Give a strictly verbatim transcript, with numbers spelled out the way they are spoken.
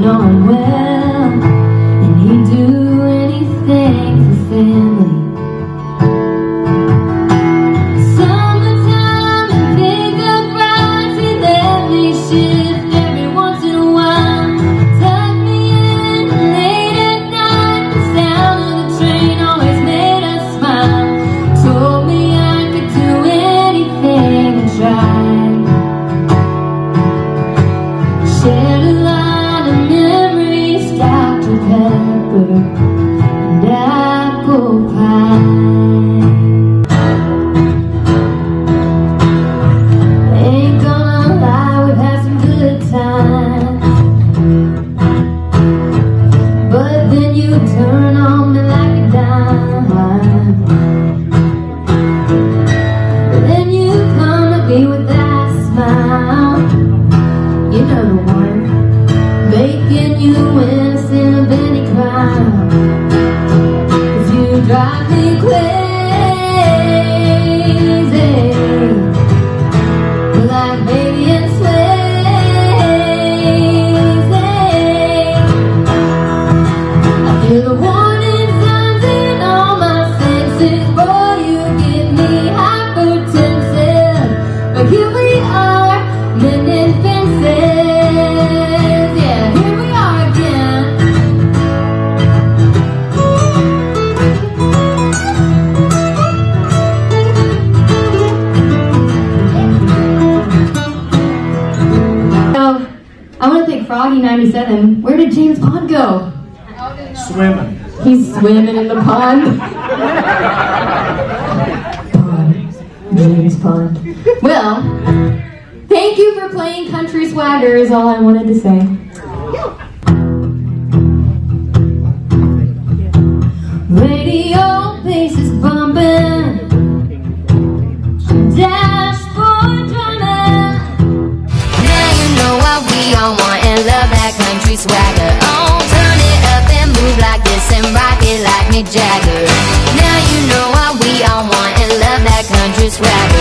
know him well, and he'd do anything for family. Summertime and pickup rides, he let me shift every once in a while. Tucked me in late at night, the sound of the train always made us smile. Told me I could do anything and try. Shared a lot of memories, Doctor Pepper and apple pie. Ain't gonna lie, we've had some good times, but then you turn on me like a dime. But then you come at me with that smile. You know the one, making you innocent of any crime. 'Cause you drive me crazy, like baby and Swayze. I feel the warning signs in all my senses. Boy, you get me hypertensive. But here we are, mending fences. Yeah, here we are again. So, I want to thank Froggy ninety-seven. Where did James Pond go? Swimming. He's swimming in the pond. Pond. James Pond. Well, thank you for playing Country Swagger is all I wanted to say. Radio bass is bumping, dashboard drumming. Now you know what we all want and love that country swagger. Oh, turn it up and move like this and rock it like Mick Jagger. Now you know what we all want and love that country swagger.